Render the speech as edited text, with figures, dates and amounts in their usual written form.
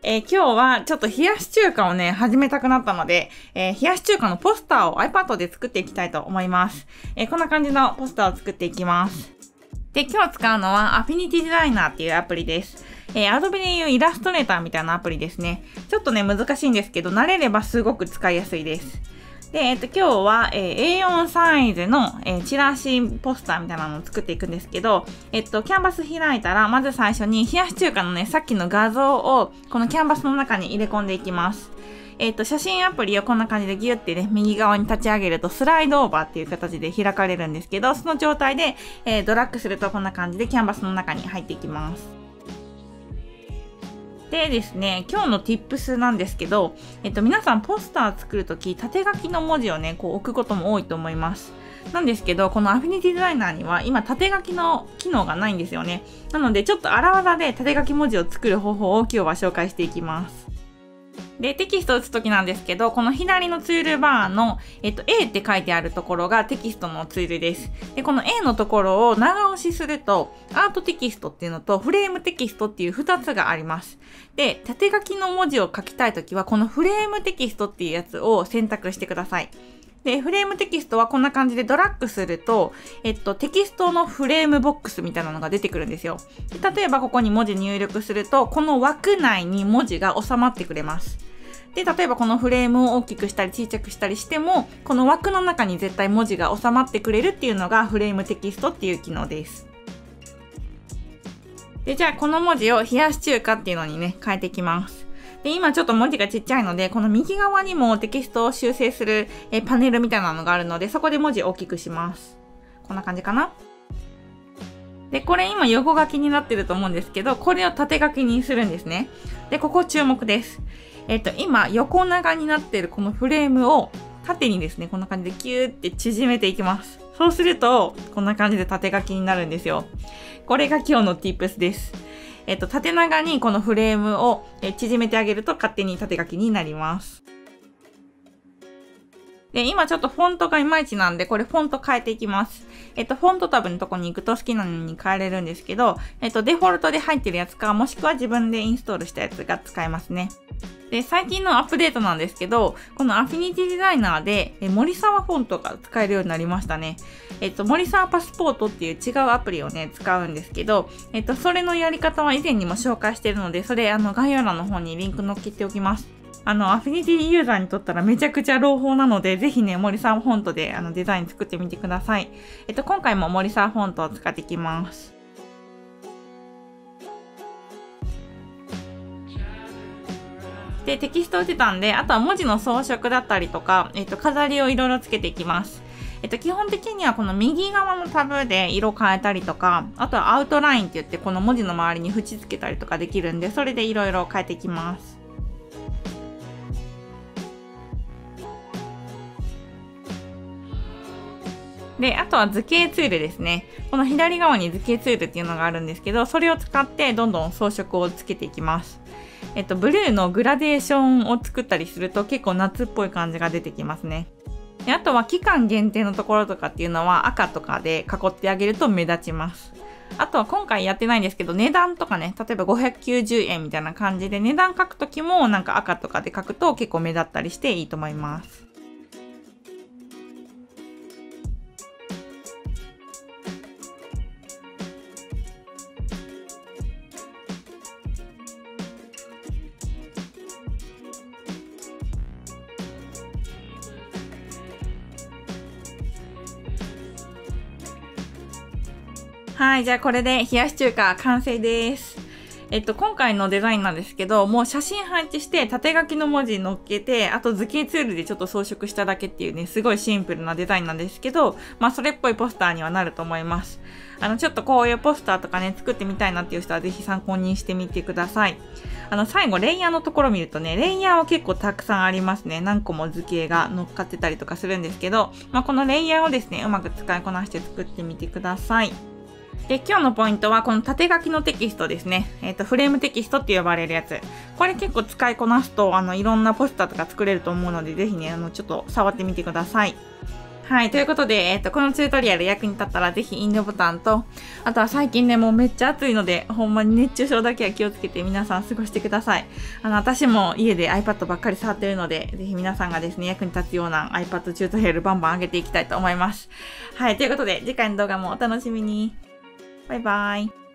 今日はちょっと冷やし中華をね、始めたくなったので、冷やし中華のポスターを iPad で作っていきたいと思います。こんな感じのポスターを作っていきます。で、今日使うのは Affinity Designer っていうアプリです。Adobe でいうイラストレーターみたいなアプリですね。ちょっとね、難しいんですけど、慣れればすごく使いやすいです。で、今日は、A4 サイズの、チラシポスターみたいなのを作っていくんですけど、キャンバス開いたら、まず最初に冷やし中華のね、さっきの画像を、このキャンバスの中に入れ込んでいきます。写真アプリをこんな感じでギュッてね、右側に立ち上げるとスライドオーバーっていう形で開かれるんですけど、その状態で、ドラッグするとこんな感じでキャンバスの中に入っていきます。でですね、今日の Tips なんですけど、皆さんポスター作るとき、縦書きの文字をね、こう置くことも多いと思います。なんですけど、この Affinity Designer には今縦書きの機能がないんですよね。なので、ちょっと荒技で縦書き文字を作る方法を今日は紹介していきます。で、テキストを打つときなんですけど、この左のツールバーの、A って書いてあるところがテキストのツールです。で、この A のところを長押しすると、アートテキストっていうのとフレームテキストっていう2つがあります。で、縦書きの文字を書きたいときは、このフレームテキストっていうやつを選択してください。で、フレームテキストはこんな感じでドラッグすると、テキストのフレームボックスみたいなのが出てくるんですよ。で、例えばここに文字入力すると、この枠内に文字が収まってくれます。で、例えばこのフレームを大きくしたり小さくしたりしても、この枠の中に絶対文字が収まってくれるっていうのがフレームテキストっていう機能です。で、じゃあこの文字を冷やし中華っていうのにね、変えていきます。で、今ちょっと文字がちっちゃいので、この右側にもテキストを修正するパネルみたいなのがあるので、そこで文字を大きくします。こんな感じかな。で、これ今横書きになってると思うんですけど、これを縦書きにするんですね。で、ここ注目です。今横長になってるこのフレームを縦にですね、こんな感じでキューって縮めていきます。そうすると、こんな感じで縦書きになるんですよ。これが今日の Tips です。縦長にこのフレームを縮めてあげると勝手に縦書きになります。で、今ちょっとフォントがいまいちなんで、これフォント変えていきます。フォントタブのとこに行くと好きなのに変えれるんですけど、デフォルトで入ってるやつか、もしくは自分でインストールしたやつが使えますね。で、最近のアップデートなんですけど、この Affinity Designer で森沢フォントが使えるようになりましたね。森沢パスポートっていう違うアプリをね、使うんですけど、それのやり方は以前にも紹介しているので、それ概要欄の方にリンク載っけておきます。アフィニティユーザーにとったらめちゃくちゃ朗報なので、ぜひね、森沢フォントでデザイン作ってみてください。今回も森沢フォントを使っていきます。で、テキストを打てたんで、あとは文字の装飾だったりとか、飾りをいろいろつけていきます。基本的にはこの右側のタブで色変えたりとか、あとはアウトラインって言ってこの文字の周りに縁付けたりとかできるんで、それでいろいろ変えていきます。で、あとは図形ツールですね。この左側に図形ツールっていうのがあるんですけど、それを使ってどんどん装飾をつけていきます。ブルーのグラデーションを作ったりすると結構夏っぽい感じが出てきますね。で、あとは期間限定のところとかっていうのは赤とかで囲ってあげると目立ちます。あとは今回やってないんですけど、値段とかね、例えば590円みたいな感じで値段書くときもなんか赤とかで書くと結構目立ったりしていいと思います。はい、じゃあこれで冷やし中華完成です。今回のデザインなんですけど、もう写真配置して縦書きの文字乗っけて、あと図形ツールでちょっと装飾しただけっていうね、すごいシンプルなデザインなんですけど、まあそれっぽいポスターにはなると思います。ちょっとこういうポスターとかね、作ってみたいなっていう人はぜひ参考にしてみてください。最後レイヤーのところ見るとね、レイヤーは結構たくさんありますね。何個も図形が乗っかってたりとかするんですけど、まあこのレイヤーをですね、うまく使いこなして作ってみてください。で、今日のポイントはこの縦書きのテキストですね。フレームテキストって呼ばれるやつ。これ結構使いこなすと、いろんなポスターとか作れると思うので、ぜひね、ちょっと触ってみてください。 はい。ということで、このチュートリアル役に立ったらぜひいいねボタンと、あとは最近ね、もうめっちゃ暑いので、ほんまに熱中症だけは気をつけて皆さん過ごしてください。私も家で iPad ばっかり触ってるので、ぜひ皆さんがですね、役に立つような iPad チュートリアルバンバン上げていきたいと思います。はい。ということで、次回の動画もお楽しみに。バイバイ。